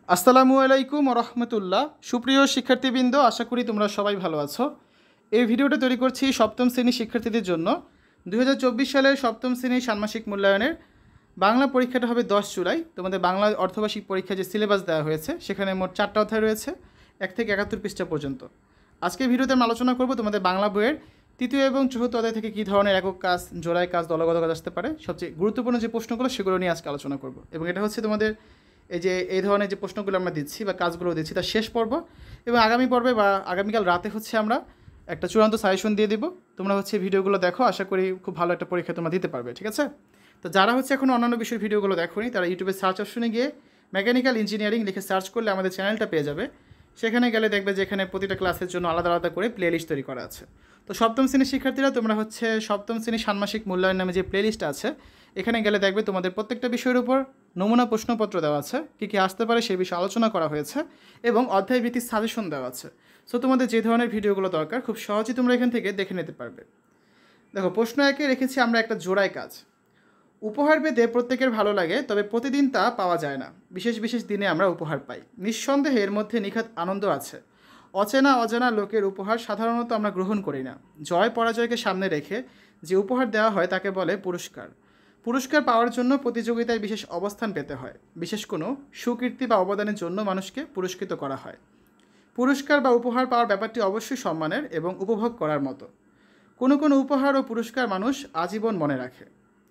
আসসালামু আলাইকুম রহমতুল্লাহ। সুপ্রিয় শিক্ষার্থীবৃন্দ, আশা করি তোমরা সবাই ভালো আছো। এই ভিডিওটা তৈরি করছি সপ্তম শ্রেণীর শিক্ষার্থীদের জন্য। 2024 সালের সপ্তম শ্রেণীর ষান্মাসিক মূল্যায়নের বাংলা পরীক্ষাটা হবে 10 জুলাই। তোমাদের বাংলা অর্ধবার্ষিক পরীক্ষা যে সিলেবাস দেওয়া হয়েছে সেখানে মোট 4টা অধ্যায় রয়েছে, 1 থেকে 71 পৃষ্ঠা পর্যন্ত। আজকে ভিডিওতে আমি আলোচনা করব তোমাদের বাংলা বইয়ের তৃতীয় এবং চতুর্থ অধ্যায় থেকে কী ধরনের একক কাজ, জোড়ায় কাজ, দলগত কাজ আসতে পারে, সবচেয়ে গুরুত্বপূর্ণ যে প্রশ্নগুলো সেগুলো নিয়ে আজকে আলোচনা করব। এবং এটা হচ্ছে তোমাদের এই ধরনের যে প্রশ্নগুলো আমরা দিচ্ছি বা কাজগুলো দিচ্ছি তার শেষ পর্ব, এবং আগামী পর্বে বা আগামীকাল রাতে হচ্ছে আমরা একটা চূড়ান্ত সাজেশন দিয়ে দেবো। তোমরা হচ্ছে ভিডিওগুলো দেখো, আশা করি খুব ভালো একটা পরীক্ষা তোমরা দিতে পারবে, ঠিক আছে? তো যারা হচ্ছে এখন অন্যান্য বিষয়ের ভিডিওগুলো দেখোনি তারা ইউটিউবে সার্চ অপশনে গিয়ে মেকানিক্যাল ইঞ্জিনিয়ারিং লিখে সার্চ করলে আমাদের চ্যানেলটা পেয়ে যাবে। সেখানে গেলে দেখবে যে এখানে প্রতিটা ক্লাসের জন্য আলাদা আলাদা করে প্লেলিস্ট তৈরি করা আছে। তো সপ্তম শ্রেণীর শিক্ষার্থীরা তোমরা হচ্ছে সপ্তম শ্রেণীর ষান্মাসিক মূল্যায়ন নামে যে প্লেলিস্ট আছে এখানে গেলে দেখবে তোমাদের প্রত্যেকটা বিষয়ের উপর নমুনা প্রশ্নপত্র দেওয়া আছে, কী কী আসতে পারে সেই বিষয়ে আলোচনা করা হয়েছে, এবং অধ্যায় ভিত্তিক সাজেশন দেওয়া আছে। সো তোমাদের যে ধরনের ভিডিওগুলো দরকার খুব সহজেই তোমরা এখান থেকে দেখে নিতে পারবে। দেখো, প্রশ্ন একে রেখেছি আমরা একটা জোড়ায় কাজ। উপহার পেতে প্রত্যেকের ভালো লাগে, তবে প্রতিদিন তা পাওয়া যায় না। বিশেষ বিশেষ দিনে আমরা উপহার পাই। নিঃসন্দেহে এর মধ্যে নিখাত আনন্দ আছে। অচেনা অজানা লোকের উপহার সাধারণত আমরা গ্রহণ করি না। জয় পরাজয়কে সামনে রেখে যে উপহার দেওয়া হয় তাকে বলে পুরস্কার। পুরস্কার পাওয়ার জন্য প্রতিযোগিতায় বিশেষ অবস্থান পেতে হয়। বিশেষ কোনো সুকীর্তি বা অবদানের জন্য মানুষকে পুরস্কৃত করা হয়। পুরস্কার বা উপহার পাওয়ার ব্যাপারটি অবশ্যই সম্মানের এবং উপভোগ করার মতো। কোনো কোনো উপহার ও পুরস্কার মানুষ আজীবন মনে রাখে।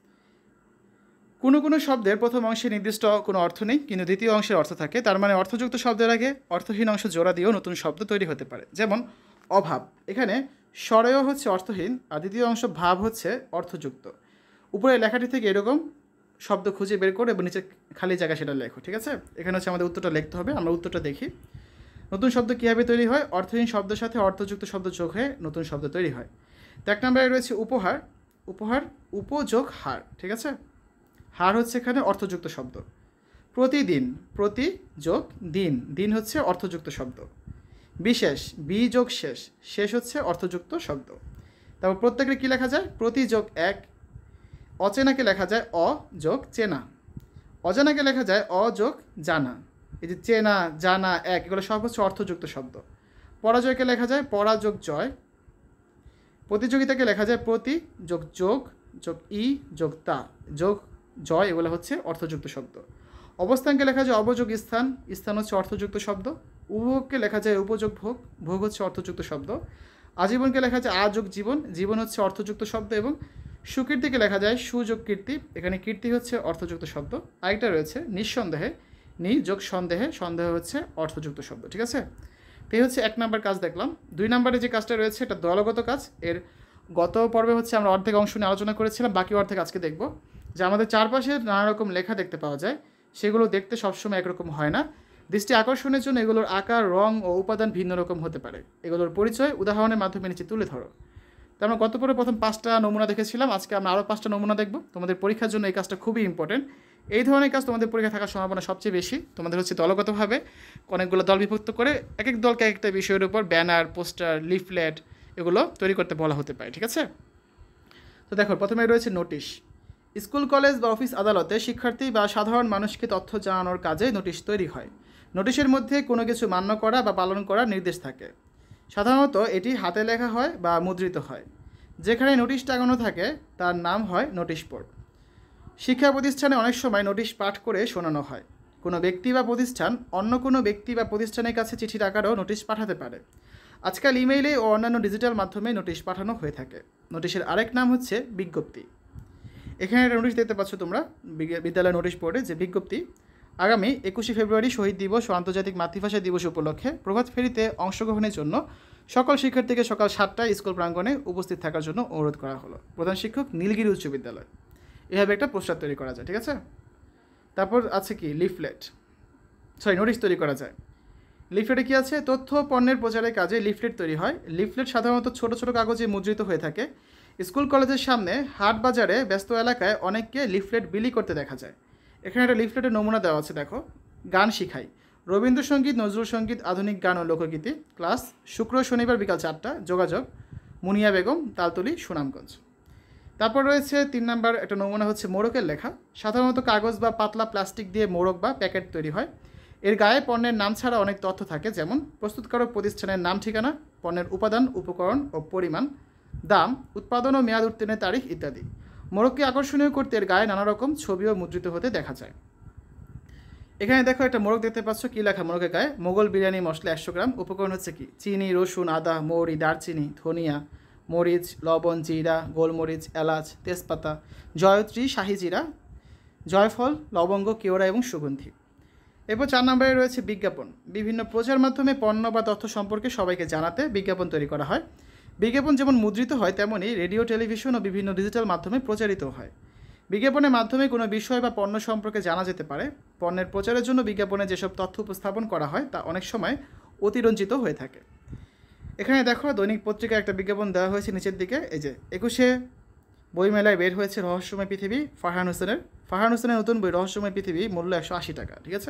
কোনো কোনো শব্দের প্রথম অংশে নির্দিষ্ট কোনো অর্থ নেই, কিন্তু দ্বিতীয় অংশের অর্থ থাকে। তার মানে অর্থযুক্ত শব্দের আগে অর্থহীন অংশ জোড়া দিয়েও নতুন শব্দ তৈরি হতে পারে। যেমন অভাব, এখানে স্বরেয় হচ্ছে অর্থহীন আর দ্বিতীয় অংশ ভাব হচ্ছে অর্থযুক্ত। উপরে লেখাটি থেকে এরকম শব্দ খুঁজে বের করে এবং নিচে খালি জায়গা সেটা লেখো, ঠিক আছে? এখানে হচ্ছে আমাদের উত্তরটা লিখতে হবে। আমরা উত্তরটা দেখি। নতুন শব্দ কীভাবে তৈরি হয়? অর্থহীন শব্দের সাথে অর্থযুক্ত শব্দ যোগ হয়ে নতুন শব্দ তৈরি হয়। তো 1 নম্বরে রয়েছে উপহার। উপহার উপযোগ হার, ঠিক আছে? হার হচ্ছে এখানে অর্থযুক্ত শব্দ। প্রতিদিন, প্রতি যোগ দিন, দিন হচ্ছে অর্থযুক্ত শব্দ। বিশেষ, বি যোগ শেষ, শেষ হচ্ছে অর্থযুক্ত শব্দ। তারপর প্রত্যেকের কী লেখা যায়? প্রতি যোগ এক। অচেনাকে লেখা যায় অ যোগ চেনা। অজানাকে লেখা যায় অ যোগ জানা। এই যে চেনা, জানা, এক, এগুলো সব হচ্ছে অর্থযুক্ত শব্দ। পরাজয়কে লেখা যায় পরা যোগ জয়। প্রতিযোগিতাকে লেখা যায় প্রতি যোগ যোগ যোগ ই যোগ তা যোগ জয়, এগুলো হচ্ছে অর্থযুক্ত শব্দ। অবস্থানকে লেখা যায় অবযোগ স্থান, স্থান হচ্ছে অর্থযুক্ত শব্দ। উপভোগকে লেখা যায় উপযোগ ভোগ, ভোগ হচ্ছে অর্থযুক্ত শব্দ। আজীবনকে লেখা যায় আযোগ জীবন, জীবন হচ্ছে অর্থযুক্ত শব্দ। এবং সুকীর্তিকে লেখা যায় সুযোগ কীর্তি, এখানে কীর্তি হচ্ছে অর্থযুক্ত শব্দ। আরেকটা রয়েছে নিঃসন্দেহে, নি যোগ সন্দেহে, সন্দেহ হচ্ছে অর্থযুক্ত শব্দ, ঠিক আছে? তো এই হচ্ছে 1 নম্বর কাজ দেখলাম। 2 নম্বরে যে কাজটা রয়েছে এটা দলগত কাজ। এর গত পর্বে হচ্ছে আমরা অর্ধেক অংশ নিয়ে আলোচনা করেছিলাম, বাকি অর্ধেক আজকে দেখব। যে আমাদের চারপাশে নানা রকম লেখা দেখতে পাওয়া যায়, সেগুলো দেখতে সবসময় একরকম হয় না। দৃষ্টি আকর্ষণের জন্য এগুলোর আকার, রং ও উপাদান ভিন্ন রকম হতে পারে। এগুলোর পরিচয় উদাহরণের মাধ্যমে নিচে তুলে ধরো। তো আমরা গত পর্বে প্রথম 5টা নমুনা দেখেছিলাম, আজকে আমরা আরও 5টা নমুনা দেখব। তোমাদের পরীক্ষার জন্য এই কাজটা খুবই ইম্পর্টেন্ট। এই ধরনের কাজ তোমাদের পরীক্ষা থাকার সম্ভাবনা সবচেয়ে বেশি। তোমাদের হচ্ছে দলগতভাবে অনেকগুলো দল বিভক্ত করে এক এক দলকে একটা বিষয়ের উপর ব্যানার, পোস্টার, লিফলেট এগুলো তৈরি করতে বলা হতে পারে, ঠিক আছে? তো দেখো, প্রথমে রয়েছে নোটিশ। স্কুল, কলেজ বা অফিস আদালতে শিক্ষার্থী বা সাধারণ মানুষকে তথ্য জানানোর কাজে নোটিশ তৈরি হয়। নোটিশের মধ্যে কোনো কিছু মান্য করা বা পালন করার নির্দেশ থাকে। সাধারণত এটি হাতে লেখা হয় বা মুদ্রিত হয়। যেখানে নোটিশ টাঙানো থাকে তার নাম হয় নোটিশ বোর্ড। শিক্ষা প্রতিষ্ঠানে অনেক সময় নোটিশ পাঠ করে শোনানো হয়। কোনো ব্যক্তি বা প্রতিষ্ঠান অন্য কোনো ব্যক্তি বা প্রতিষ্ঠানের কাছে চিঠির আকারেও নোটিশ পাঠাতে পারে। আজকাল ইমেইলে ও অন্যান্য ডিজিটাল মাধ্যমে নোটিশ পাঠানো হয়ে থাকে। নোটিশের আরেক নাম হচ্ছে বিজ্ঞপ্তি। এখানে একটা নোটিশ দেখতে পাচ্ছ তোমরা বিদ্যালয় নোটিশ বোর্ডে, যে বিজ্ঞপ্তি। আগামী 21শে ফেব্রুয়ারি শহীদ দিবস ও আন্তর্জাতিক মাতৃভাষা দিবস উপলক্ষে প্রভাত ফেরিতে অংশগ্রহণের জন্য সকল শিক্ষার্থীকে সকাল 7টায় স্কুল প্রাঙ্গণে উপস্থিত থাকার জন্য অনুরোধ করা হলো। প্রধান শিক্ষক, নীলগিরি উচ্চ বিদ্যালয়। এভাবে একটা পোস্টার তৈরি করা যায়, ঠিক আছে? তারপর আছে কি লিফলেট, নোটিশ তৈরি করা যায়। লিফলেটে কী আছে? তথ্য পণ্যের প্রচারের কাজে লিফলেট তৈরি হয়। লিফলেট সাধারণত ছোট ছোট কাগজে মুদ্রিত হয়ে থাকে। স্কুল, কলেজের সামনে, হাট বাজারে, ব্যস্ত এলাকায় অনেককে লিফলেট বিলি করতে দেখা যায়। এখানে একটা লিফলেটের নমুনা দেওয়া আছে, দেখো। গান শিখাই, রবীন্দ্রসঙ্গীত, নজরুল সঙ্গীত, আধুনিক গান ও লোকগীতি। ক্লাস শুক্র শনিবার বিকাল 4টা। যোগাযোগ মুনিয়া বেগম, তালতলি, সুনামগঞ্জ। তারপর রয়েছে 3 নম্বর একটা নমুনা হচ্ছে মোড়কের লেখা। সাধারণত কাগজ বা পাতলা প্লাস্টিক দিয়ে মোড়ক বা প্যাকেট তৈরি হয়। এর গায়ে পণ্যের নাম ছাড়া অনেক তথ্য থাকে, যেমন প্রস্তুতকারক প্রতিষ্ঠানের নাম, ঠিকানা, পণ্যের উপাদান, উপকরণ ও পরিমাণ, দাম, উৎপাদন ও মেয়াদ উত্তীর্ণের তারিখ ইত্যাদি। মোড়ককে আকর্ষণীয় করতে এর গায়ে নানা রকম ছবিও মুদ্রিত হতে দেখা যায়। এখানে দেখো একটা মোড়ক দেখতে পাচ্ছ, কী লেখা মোড়কের গায়ে? মোগল বিরিয়ানি মশলা 100 গ্রাম। উপকরণ হচ্ছে কি? চিনি, রসুন, আদা, মৌরি, দারচিনি, ধনিয়া, মরিচ, লবণ, জিরা, গোলমরিচ, এলাচ, তেজপাতা, জয়ত্রী, শাহি জিরা, জয়ফল, লবঙ্গ, কেওড়া এবং সুগন্ধি। এরপর 4 নম্বরে রয়েছে বিজ্ঞাপন। বিভিন্ন প্রচার মাধ্যমে পণ্য বা তথ্য সম্পর্কে সবাইকে জানাতে বিজ্ঞাপন তৈরি করা হয়। বিজ্ঞাপন যেমন মুদ্রিত হয়, তেমনই রেডিও, টেলিভিশন ও বিভিন্ন ডিজিটাল মাধ্যমে প্রচারিত হয়। বিজ্ঞাপনের মাধ্যমে কোনো বিষয় বা পণ্য সম্পর্কে জানা যেতে পারে। পণ্যের প্রচারের জন্য বিজ্ঞাপনে যেসব তথ্য উপস্থাপন করা হয় তা অনেক সময় অতিরঞ্জিত হয়ে থাকে। এখানে দেখো দৈনিক পত্রিকায় একটা বিজ্ঞাপন দেওয়া হয়েছে নিচের দিকে, এই যে 21শে বইমেলায় বের হয়েছে রহস্যময় পৃথিবী ফারহান হোসেনের নতুন বই রহস্যময় পৃথিবী, মূল্য 180 টাকা। ঠিক আছে।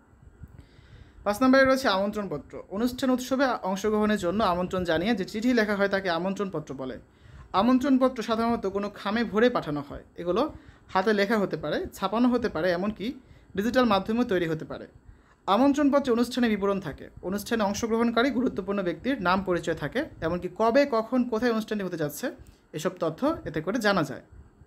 5 নম্বরে রয়েছে আমন্ত্রণপত্র। অনুষ্ঠান উৎসবে অংশগ্রহণের জন্য আমন্ত্রণ জানিয়ে যে চিঠি লেখা হয় তাকে আমন্ত্রণপত্র বলে। আমন্ত্রণপত্র সাধারণত কোনো খামে ভরে পাঠানো হয়। এগুলো হাতে লেখা হতে পারে, ছাপানো হতে পারে, এমনকি ডিজিটাল মাধ্যমেও তৈরি হতে পারে। আমন্ত্রণপত্রে অনুষ্ঠানে বিবরণ থাকে, অনুষ্ঠানে অংশগ্রহণকারী গুরুত্বপূর্ণ ব্যক্তির নাম পরিচয় থাকে, এমনকি কবে, কখন, কোথায় অনুষ্ঠানটি হতে যাচ্ছে এসব তথ্য এতে করে জানা যায়।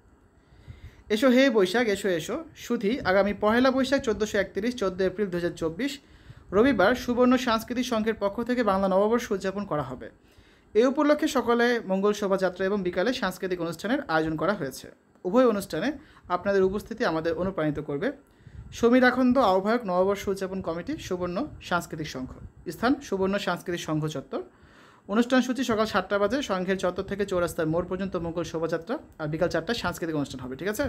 এসো হে বৈশাখ, এসো এসো সুধী। আগামী 1 বৈশাখ 1431 14 এপ্রিল 2024 রবিবার সুবর্ণ সাংস্কৃতিক সংঘের পক্ষ থেকে বাংলা নববর্ষ উদযাপন করা হবে। এই উপলক্ষে সকালে মঙ্গল শোভাযাত্রা এবং বিকালে সাংস্কৃতিক অনুষ্ঠানের আয়োজন করা হয়েছে। উভয় অনুষ্ঠানে আপনাদের উপস্থিতি আমাদের অনুপ্রাণিত করবে। সমীর আখন্দ, আহ্বায়ক, নববর্ষ উদযাপন কমিটি, সুবর্ণ সাংস্কৃতিক সংঘ। স্থান সুবর্ণ সাংস্কৃতিক সংঘ চত্বর। অনুষ্ঠান সূচি সকাল 7টা বাজে সংঘের চত্বর থেকে চৌরাস্তার মোড় পর্যন্ত মঙ্গল শোভাযাত্রা, আর বিকাল 4টায় সাংস্কৃতিক অনুষ্ঠান হবে। ঠিক আছে।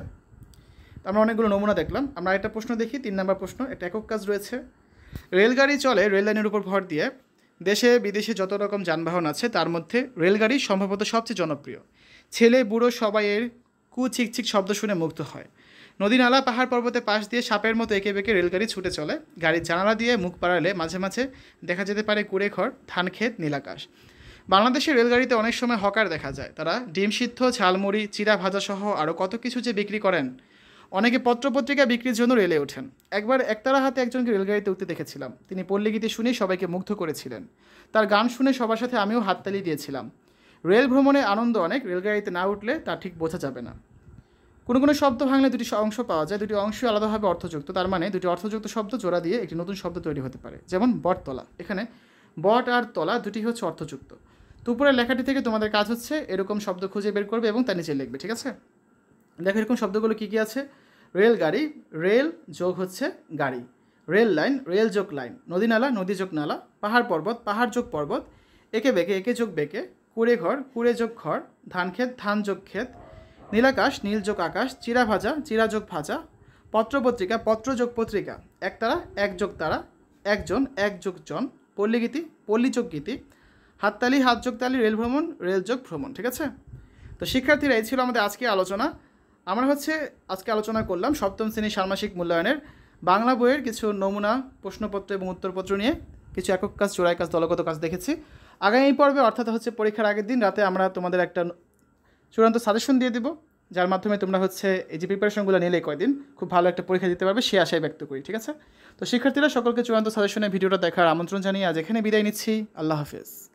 আমরা অনেকগুলো নমুনা দেখলাম। আমরা একটা প্রশ্ন দেখি, 3 নম্বর প্রশ্ন। একটা একক কাজ রয়েছে। রেলগাড়ি চলে রেল লাইনের উপর ভর দিয়ে। দেশে বিদেশে যত রকম যানবাহন আছে তার মধ্যে রেলগাড়ি সম্ভবত সবচেয়ে জনপ্রিয়। ছেলে বুড়ো সবাই এর চিকচিক শব্দ শুনে মুগ্ধ হয়। নদী, নালা, পাহাড় পর্বতের পাশ দিয়ে সাপের মতো এঁকে বেঁকে রেলগাড়ি ছুটে চলে। গাড়ির জানালা দিয়ে মুখ বাড়ালে মাঝে মাঝে দেখা যেতে পারে কুড়ে ঘর, ধান ক্ষেত, নীলাকাশ। বাংলাদেশের রেলগাড়িতে অনেক সময় হকার দেখা যায়। তারা ডিম সিদ্ধ, ঝালমুড়ি, চিরা ভাজা সহ আরও কত কিছু যে বিক্রি করেন। অনেকে পত্রপত্রিকা বিক্রির জন্য রেলে ওঠেন। একবার একতারা হাতে একজনকে রেলগাড়িতে উঠতে দেখেছিলাম। তিনি পল্লীগীতি শুনেই সবাইকে মুগ্ধ করেছিলেন। তার গান শুনে সবার সাথে আমিও হাততালি দিয়েছিলাম। রেল ভ্রমণে আনন্দ অনেক, রেলগাড়িতে না উঠলে তা ঠিক বোঝা যাবে না। কোনো কোনো শব্দ ভাঙলে দুটি অংশ পাওয়া যায়, দুটি অংশই আলাদাভাবে অর্থযুক্ত। তার মানে দুটি অর্থযুক্ত শব্দ জোড়া দিয়ে একটি নতুন শব্দ তৈরি হতে পারে। যেমন বটতলা, এখানে বট আর তলা দুটি হচ্ছে অর্থযুক্ত। তো উপরের লেখাটি থেকে তোমাদের কাজ হচ্ছে এরকম শব্দ খুঁজে বের করবে এবং তার নিচে লিখবে। ঠিক আছে। দেখো এরকম শব্দগুলো কী কী আছে। রেলগাড়ি, রেল যোগ হচ্ছে গাড়ি। রেল লাইন, রেল যোগ লাইন। নদী নালা, নদী যোগ নালা। পাহাড় পর্বত, পাহাড় যোগ পর্বত। এঁকে বেঁকে, এঁকে যোগ বেঁকে। কুড়ে ঘর, কুড়ে যোগ ঘর। ধান ক্ষেত, ধান যোগ ক্ষেত। নীলাকাশ, নীল যোগ আকাশ। চিরা ভাজা, চিরা যোগ ভাজা। পত্রপত্রিকা, পত্র যোগ পত্রিকা। একতারা, এক যোগ তারা। একজন, এক যোগ জন। পল্লীগীতি, পল্লী যোগ গীতি। হাততালি, হাত যোগ তালি। রেল ভ্রমণ, রেল যোগ ভ্রমণ। ঠিক আছে। তো শিক্ষার্থীরা, এই ছিল আমাদের আজকে আলোচনা। আমরা আজকে আলোচনা করলাম 7ম শ্রেণীর ষান্মাসিক মূল্যায়নের বাংলা বইয়ের কিছু নমুনা প্রশ্নপত্র এবং উত্তরপত্র নিয়ে কিছু একক কাজ, জোড়ায় কাজ, দলগত কাজ দেখেছি। আগামী পর্বে অর্থাৎ পরীক্ষার আগের দিন রাতে আমরা তোমাদের একটা চূড়ান্ত সাজেশন দিয়ে দিব, যার মাধ্যমে তোমরা এই যে প্রিপারেশনগুলো নিলে কয়দিন খুব ভালো একটা পরীক্ষা দিতে পারবে, সে আশায় ব্যক্ত করি। ঠিক আছে। তো শিক্ষার্থীরা, সকলকে চূড়ান্ত সাজেশনের ভিডিওটা দেখার আমন্ত্রণ জানিয়ে আজ এখানে বিদায় নিচ্ছি। আল্লাহ হাফেজ।